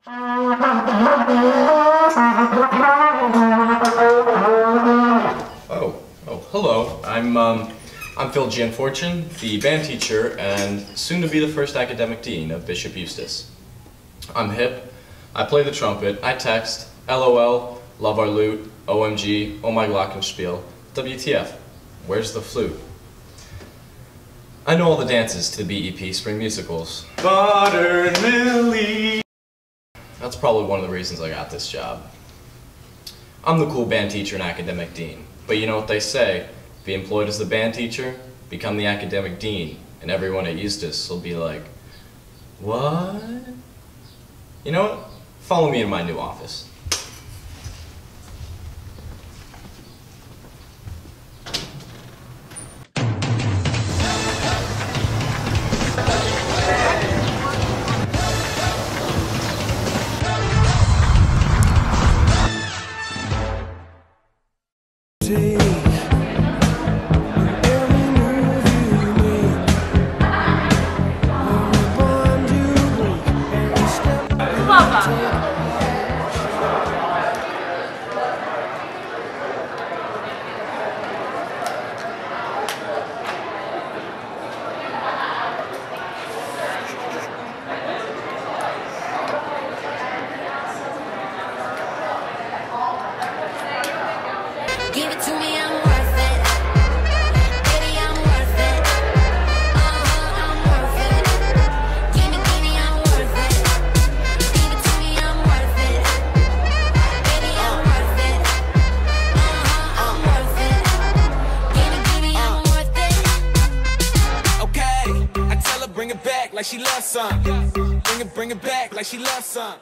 Hello. I'm Phil Gianfortune, the band teacher and soon to be the first academic dean of Bishop Eustace. I'm hip, I play the trumpet, I text, LOL, love our loot, OMG, oh my glockenspiel, WTF, where's the flute? I know all the dances to the BEP spring musicals. Butter and Millie. That's probably one of the reasons I got this job. I'm the cool band teacher and academic dean, but you know what they say, be employed as the band teacher, become the academic dean, and everyone at Eustace will be like, what? You know what? Follow me in my new office. Give it to me, I'm worth it. Baby, I'm worth it. I'm worth it. Give me, I'm worth it. Give it to me, I'm worth it. Baby, I'm worth it. I'm worth it. Give me, I'm worth it. Okay, I tell her bring it back like she loves some. Bring it back like she loves some.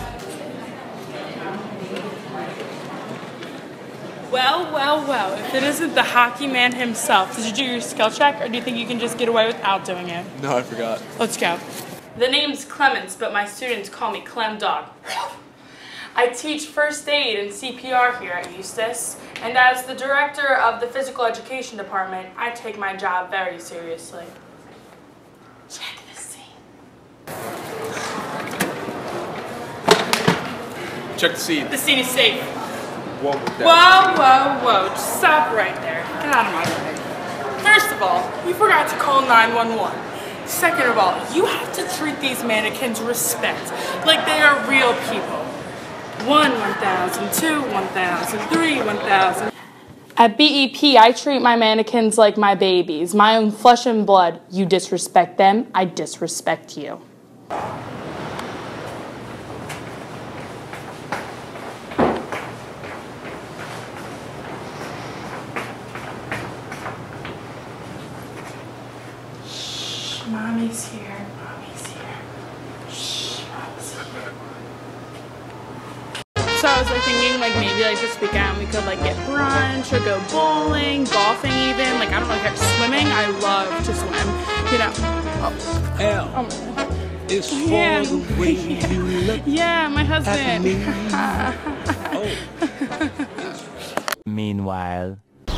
Well, if it isn't the hockey man himself, did you do your skill check, or do you think you can just get away without doing it? No, I forgot. Let's go. The name's Clemens, but my students call me Clem Dog. I teach first aid and CPR here at Eustace, and as the director of the physical education department, I take my job very seriously. Check this scene. Check the scene. The scene is safe. Whoa, Just stop right there. Get out of my way. First of all, you forgot to call 911. Second of all, you have to treat these mannequins respect, like they are real people. 1,000, 2, 1,000, 3, 1,000. At BEP, I treat my mannequins like my babies, my own flesh and blood. You disrespect them, I disrespect you. Mommy's here. Shh, Mommy's here. So I was thinking maybe this weekend we could get brunch or go bowling, golfing even. I don't really care. Swimming, I love to swim. You know. It's for the way you look. Yeah, my husband. Meanwhile.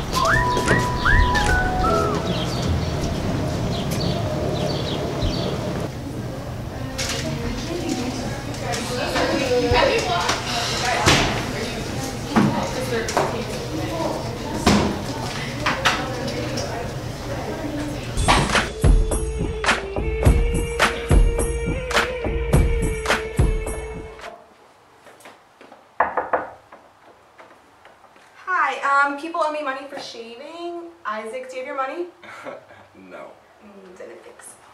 People owe me money for shaving. Isaac, do you have your money? No. Didn't think so.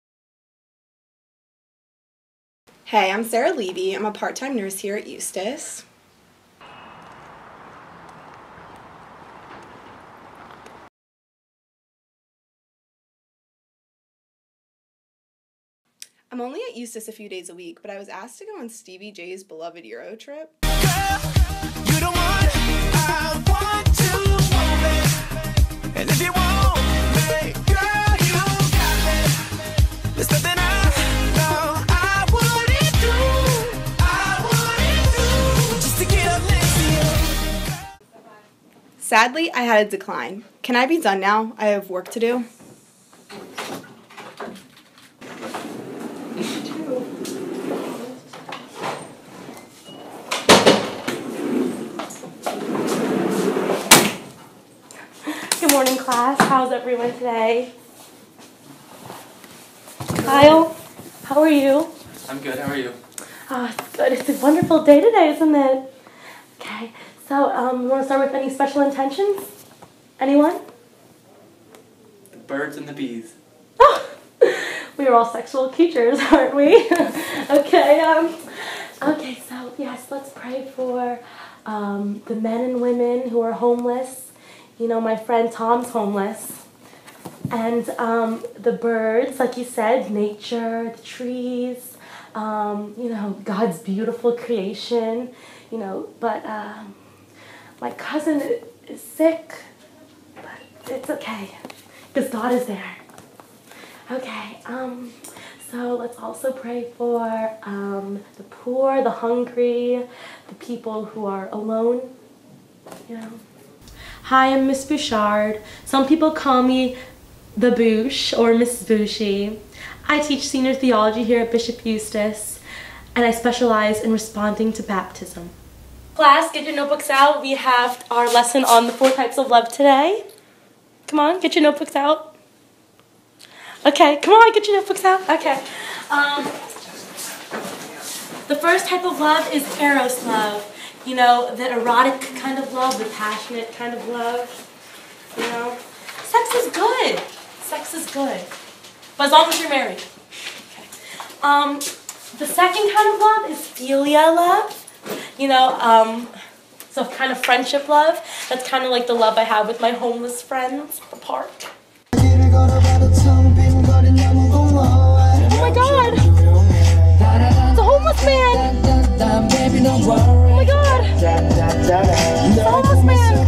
Hey, I'm Sarah Levy. I'm a part-time nurse here at Eustace. I'm only at Eustace a few days a week, but I was asked to go on Stevie J's beloved Euro trip. Girl, you don't want, I want to move it. And if you want me, girl, you got it. There's nothing I wouldn't do just to get up next to you. Sadly, I had a decline. Can I be done now? I have work to do. morning, class. How's everyone today? Kyle, how are you? I'm good, how are you? Oh, it's good. It's a wonderful day today, isn't it? Okay, so you want to start with any special intentions? Anyone? The birds and the bees. Oh, we are all sexual creatures, aren't we? Okay, okay, so yes, let's pray for the men and women who are homeless. You know, my friend Tom's homeless. And the birds, like you said, nature, the trees, you know, God's beautiful creation, you know, but my cousin is sick, but it's okay, because God is there. Okay, so let's also pray for the poor, the hungry, the people who are alone, you know. Hi, I'm Miss Bouchard. Some people call me the Bouche or Miss Boushy. I teach senior theology here at Bishop Eustace, and I specialize in responding to baptism. Class, get your notebooks out. We have our lesson on the 4 types of love today. Come on, get your notebooks out. Okay, come on, get your notebooks out. Okay. The first type of love is eros love. You know, the erotic kind of love, the passionate kind of love. You know, sex is good. Sex is good, but as long as you're married. Okay. The second kind of love is philia love. You know, so kind of friendship love. That's kind of like the love I have with my homeless friends at the park. Oh my God! It's a homeless man! Oh my God! It's a homeless man!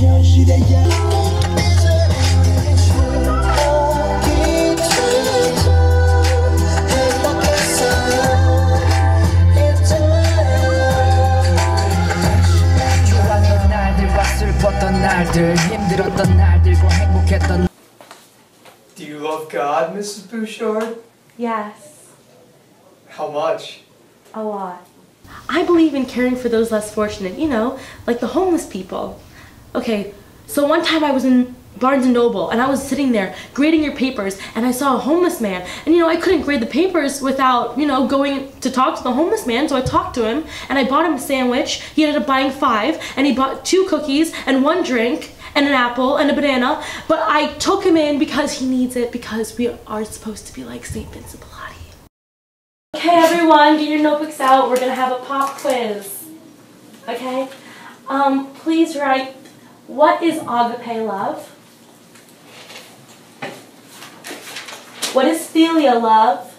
Do you love God, Mrs. Bouchard? Yes. How much? A lot. I believe in caring for those less fortunate, you know, like the homeless people. Okay, so one time I was in Barnes & Noble and I was sitting there grading your papers and I saw a homeless man. And you know, I couldn't grade the papers without, you know, going to talk to the homeless man. So I talked to him and I bought him a sandwich. He ended up buying 5 and he bought 2 cookies and 1 drink and an apple and a banana. But I took him in because he needs it, because we are supposed to be like St. Vincent Pilati. Okay, everyone, get your notebooks out. We're gonna have a pop quiz. Okay? Please write, what is agape love? What is philia love?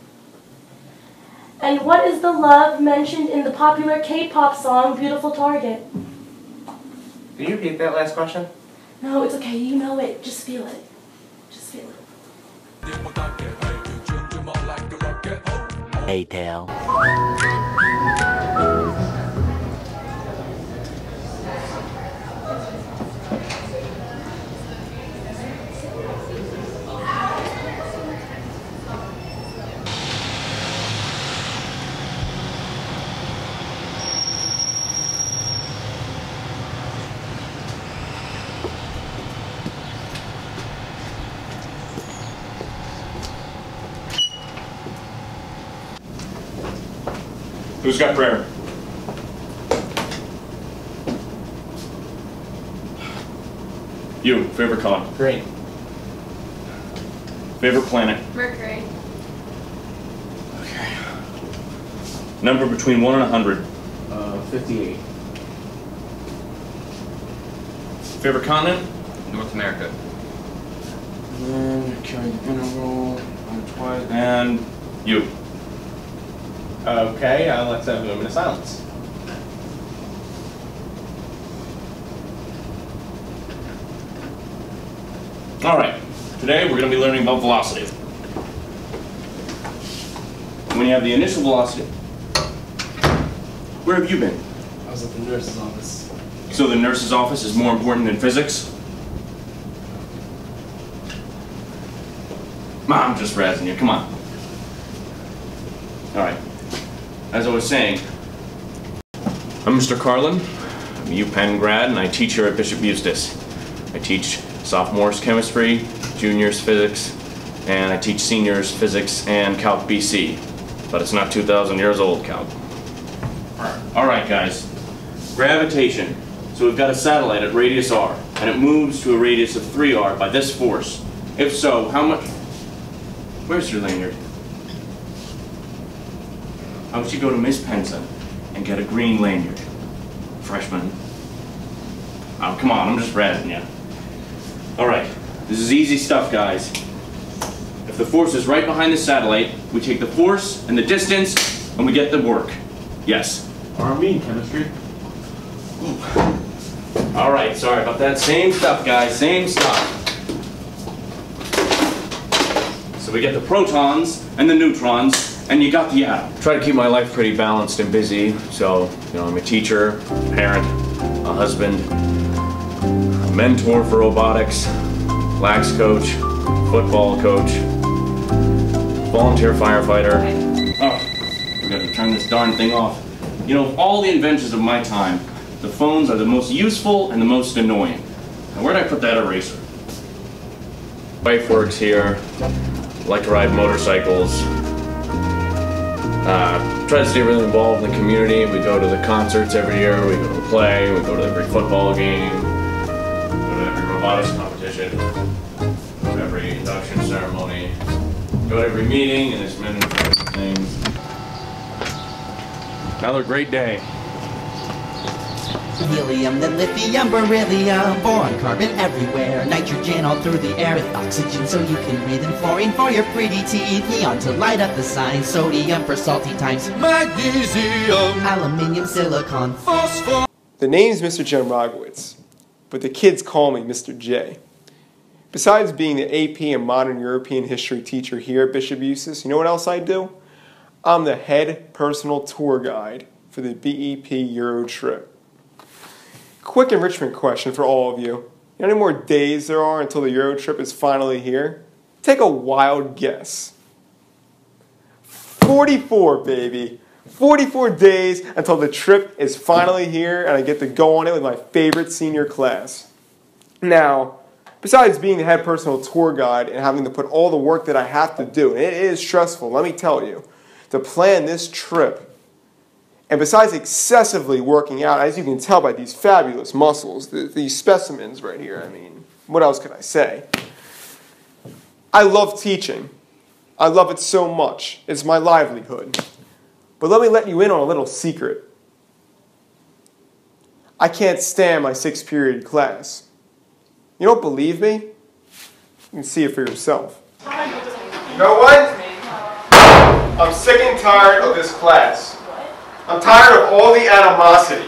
And what is the love mentioned in the popular K-pop song, Beautiful Target? Can you repeat that last question? No, it's okay. You know it. Just feel it. Just feel it. A-Tail. Who's got prayer? You, favorite color? Green. Favorite planet? Mercury. Okay. Number between 1 and 100? 58. Favorite continent? North America. And carry the interval twice. And you. Okay, let's have a moment of silence. Alright, today we're going to be learning about velocity. When you have the initial velocity, where have you been? I was at the nurse's office. So the nurse's office is more important than physics? I'm just razzing you, come on. Alright, as I was saying, I'm Mr. Carlin, I'm a UPenn grad, and I teach here at Bishop Eustace. I teach sophomores chemistry, juniors physics, and I teach seniors physics and Calc BC. But it's not 2,000 years old, Calc. Alright guys, gravitation. So we've got a satellite at radius r, and it moves to a radius of 3r by this force. If so, how much... Where's your lanyard? How about you go to Miss Penson and get a green lanyard? Freshman. Oh, come on, I'm just razzing you. Alright, this is easy stuff, guys. If the force is right behind the satellite, we take the force and the distance, and we get the work. Yes. R&B in chemistry. Alright, sorry about that. Same stuff, guys, same stuff. So we get the protons and the neutrons, and you got the atom. Try to keep my life pretty balanced and busy, so, I'm a teacher, parent, a husband, a mentor for robotics, lax coach, football coach, volunteer firefighter. Oh, we gotta turn this darn thing off. Of all the inventions of my time, the phones are the most useful and the most annoying. Now, where'd I put that eraser? Wife works here. Like to ride motorcycles. Try to stay really involved in the community. We go to the concerts every year. We go to the play. We go to every football game. Go to every robotics competition. Go to every induction ceremony. Go to every meeting, and there's many different things. Another great day. Helium, then lithium, beryllium, boron, carbon everywhere, nitrogen all through the air with oxygen so you can breathe, and fluorine for your pretty teeth, neon to light up the signs, sodium for salty times, magnesium, aluminium, silicon, phosphor. The name's Mr. Jen Rogowitz, but the kids call me Mr. J. Besides being the AP and Modern European History teacher here at Bishop Eustace, you know what else I do? I'm the head personal tour guide for the BEP Euro trip. Quick enrichment question for all of you. You know how many more days there are until the Euro trip is finally here? Take a wild guess. 44, baby. 44 days until the trip is finally here and I get to go on it with my favorite senior class. Now, besides being the head personal tour guide and having to put all the work that I have to do, and it is stressful, let me tell you, to plan this trip. And besides excessively working out, as you can tell by these fabulous muscles, these specimens right here, I mean, what else could I say? I love teaching. I love it so much. It's my livelihood. But let me let you in on a little secret. I can't stand my 6th period class. You don't believe me? You can see it for yourself. You know what? I'm sick and tired of this class. I'm tired of all the animosity.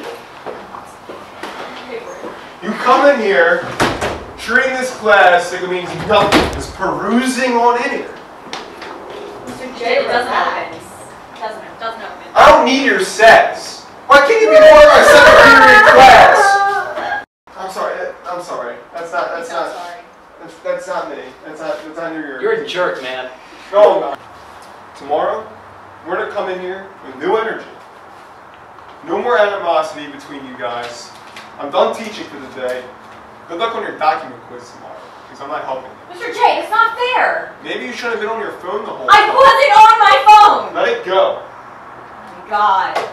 You come in here, treating this class like it means nothing, just perusing on in here. It doesn't happen. Doesn't happen. I don't need your sass. Why can't you be more of my 2nd period class? I'm sorry. That's not me. That's not your. You're a jerk, man. No, I'm not. Tomorrow, we're gonna come in here with new energy. No more animosity between you guys. I'm done teaching for the day. Good luck on your document quiz tomorrow, because I'm not helping you. Mr. J, it's not fair. Maybe you should have been on your phone the whole I time. wasn't on my phone. Let it go. Oh my God.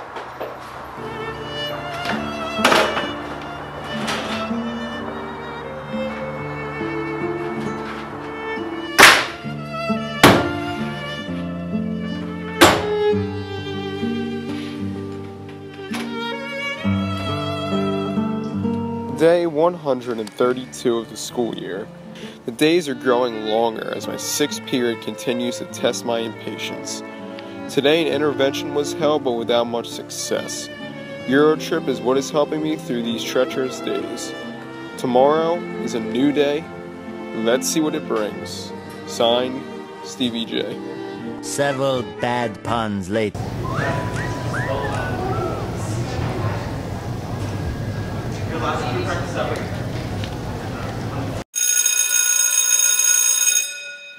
Day 132 of the school year. The days are growing longer as my 6th period continues to test my impatience. Today an intervention was held, but without much success. Eurotrip is what is helping me through these treacherous days. Tomorrow is a new day. Let's see what it brings. Signed, Stevie J. Several bad puns later.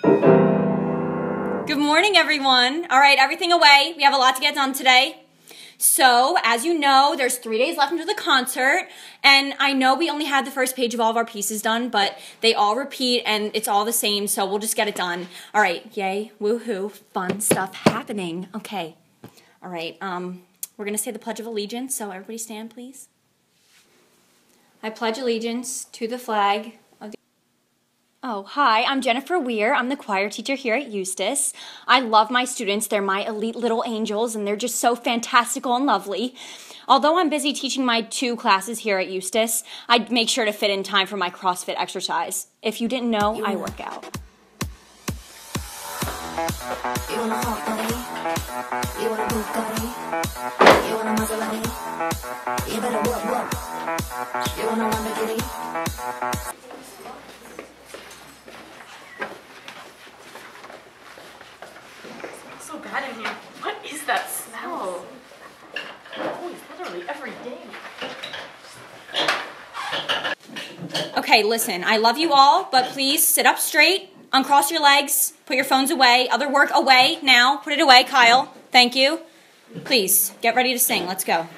Good morning, everyone. All right, everything away. We have a lot to get done today. So, as you know, there's 3 days left until the concert, and I know we only had the first page of all of our pieces done, but they all repeat, and it's all the same, so we'll just get it done. All right, yay, woohoo, fun stuff happening. Okay, all right, we're gonna say the Pledge of Allegiance, so everybody stand, please. I pledge allegiance to the flag of the... Oh, hi, I'm Jennifer Weir. I'm the choir teacher here at Eustace. I love my students. They're my elite little angels, and they're just so fantastical and lovely. Although I'm busy teaching my 2 classes here at Eustace, I make sure to fit in time for my CrossFit exercise. If you didn't know, I work out. You wanna hot body? You wanna Bugatti? You wanna Maserati? You better work. You wanna Lamborghini? So bad in here. What is that smell? Oh, it's literally every day. Okay, listen, I love you all, but please sit up straight, uncross your legs, put your phones away, other work away now. Put it away, Kyle. Thank you. Please, get ready to sing. Let's go.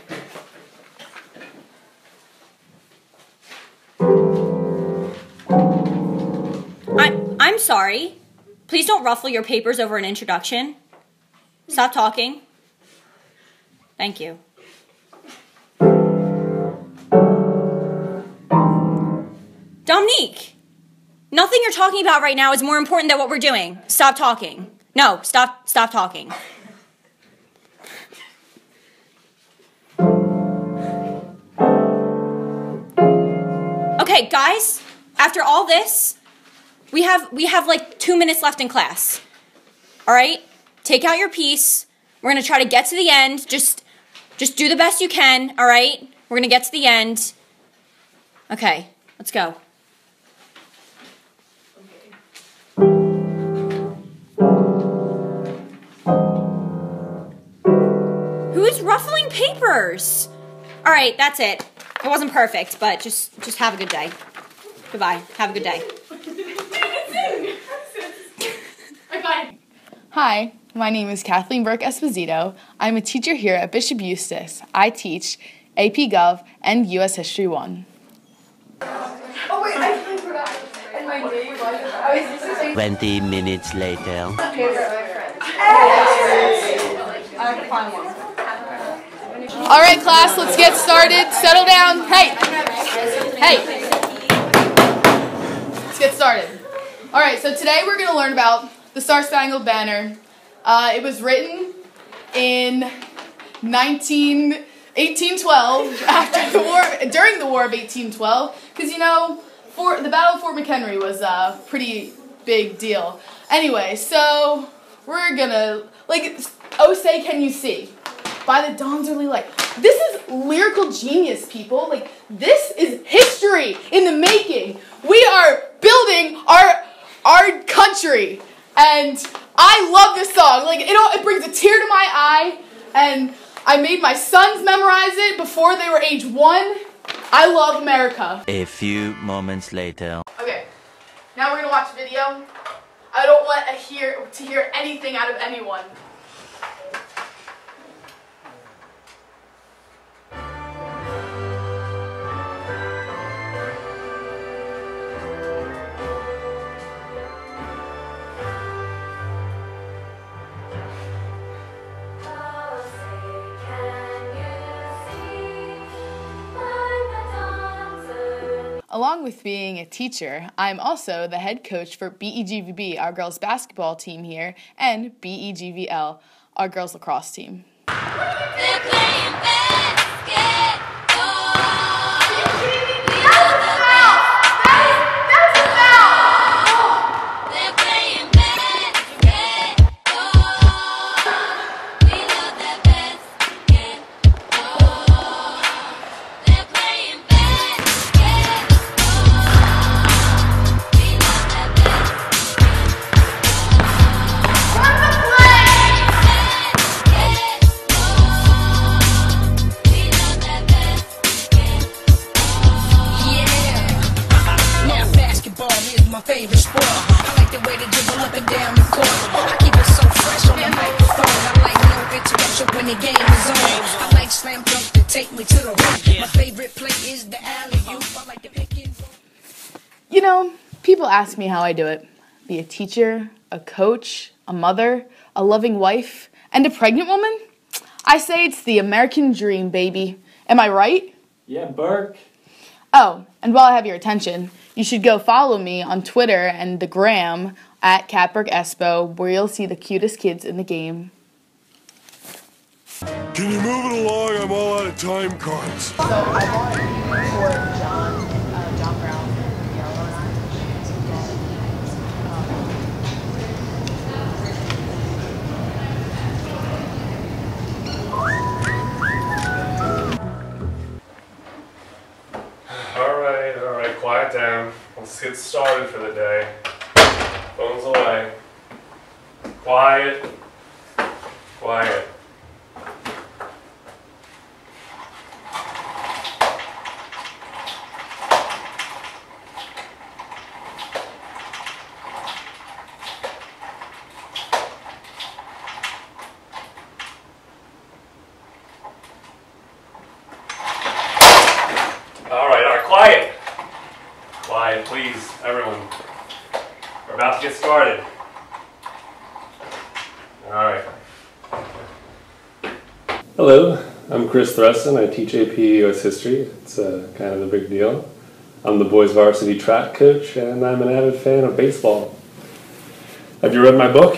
I'm sorry. Please don't ruffle your papers over an introduction. Stop talking. Thank you. Dominique, nothing you're talking about right now is more important than what we're doing. Stop talking. No, stop talking. Okay, guys, after all this, we have like 2 minutes left in class. All right? Take out your piece. We're going to try to get to the end. Just do the best you can, all right? We're going to get to the end. Okay, let's go. Who's ruffling papers? All right, that's it. It wasn't perfect, but just have a good day. Goodbye. Have a good day. Hi, my name is Kathleen Burke Esposito. I'm a teacher here at Bishop Eustace. I teach AP Gov and US History 1. Oh wait, I totally forgot. And my name was... 20 minutes later. All right, class, let's get started. Settle down. Hey. Let's get started. All right, so today we're going to learn about the Star-Spangled Banner. It was written in 1812 after the war, during the War of 1812, because, you know, the Battle of Fort McHenry was a pretty big deal. Anyway, so we're going to, like, oh, say can you see? By the dawn's early light. This is lyrical genius, people. Like, this is history in the making. We are building our country. And I love this song. Like, it brings a tear to my eye. And I made my sons memorize it before they were age 1. I love America. A few moments later. Okay, now we're gonna watch a video. I don't want to hear anything out of anyone. Along with being a teacher, I'm also the head coach for BEGVB, our girls basketball team here, and BEGVL, our girls lacrosse team. They're playing basketball. They're playing basketball. We love that basketball. They're playing basketball. You know, people ask me how I do it. Be a teacher, a coach, a mother, a loving wife, and a pregnant woman? I say it's the American dream, baby. Am I right? Yeah, Burke. Oh, and while I have your attention, you should go follow me on Twitter and the gram at @CatBurkeEspo, where you'll see the cutest kids in the game. Can you move it along? I'm all out of time cards. So I want for John Brown. All right, quiet down. Let's get started for the day. Phones away. Quiet. Quiet. All right, quiet. Quiet, please, everyone. We're about to get started. All right. Hello, I'm Chris Threston. I teach AP US History. It's kind of a big deal. I'm the boys varsity track coach, and I'm an avid fan of baseball. Have you read my book?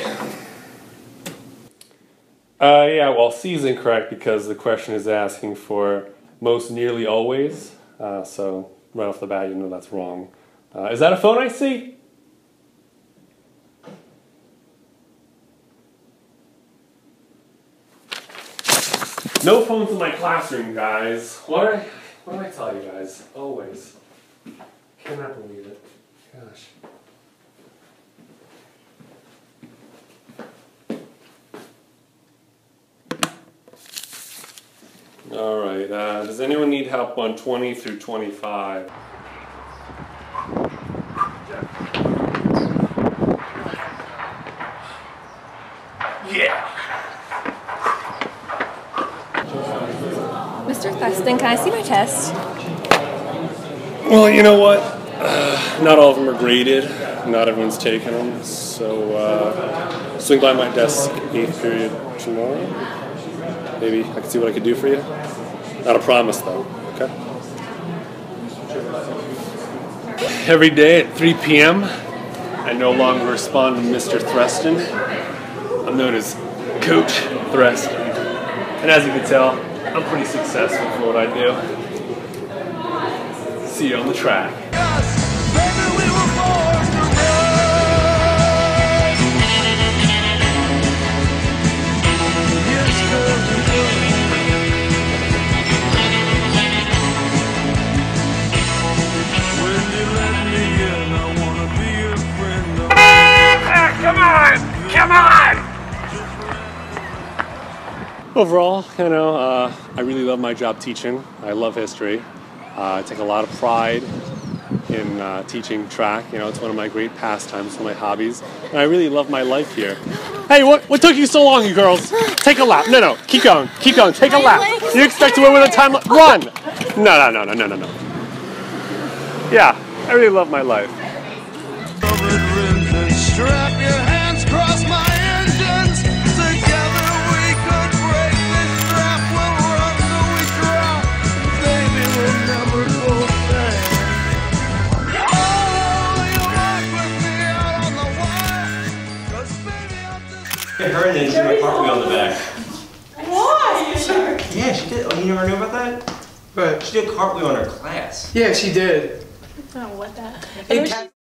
Yeah, well, C is incorrect because the question is asking for most nearly always. So right off the bat, you know that's wrong. Is that a phone I see? No phones in my classroom, guys. What do I tell you guys? Always. Cannot believe it. Gosh. All right, does anyone need help on 20 through 25? Yeah. Mr. Theston, can I see my test? Well, you know what? Not all of them are graded. Not everyone's taken them. So swing by my desk 8th period tomorrow. Maybe I can see what I can do for you. Not a promise, though, okay? Every day at 3 p.m., I no longer respond to Mr. Threston. I'm known as Coach Threston. And as you can tell, I'm pretty successful for what I do. See you on the track. Come on! Overall, you know, I really love my job teaching. I love history. I take a lot of pride in teaching track. You know, it's one of my great pastimes, one of my hobbies. And I really love my life here. Hey, what took you so long, you girls? Take a lap. No, keep going, take a lap. You expect to win with a time? Run! No. Yeah, I really love my life. Strap your hands across my engines. Together we could break this trap. We'll run till we drop. Baby, we'll never go back. Oh, you walk with me out on the wire. 'Cause baby, I'm just Get her and then she did a cartwheel on the back. Why? Sure. Yeah, she did. Oh, you never knew about that? But she did a cartwheel in her class. Yeah, she did. I don't know what that.